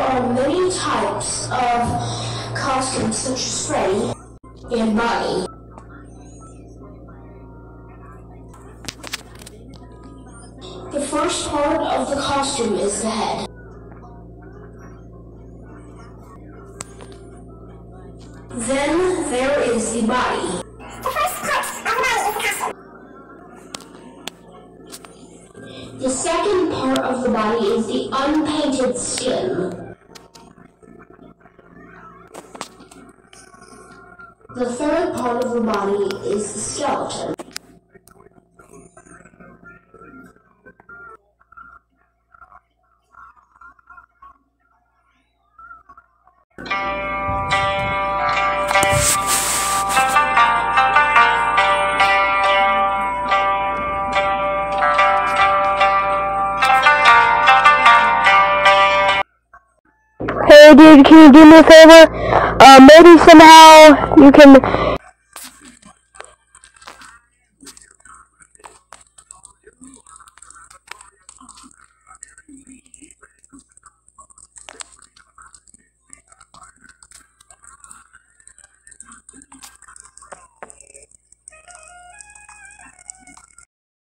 are many types of costumes such as Freddy and Bonnie. The first part of the costume is the head. Then there is the body. The first part of the body is the costume. The second part of the body is the unpainted skin. The third part of the body is the skeleton. Hey dude, can you do me a favor? Maybe somehow you can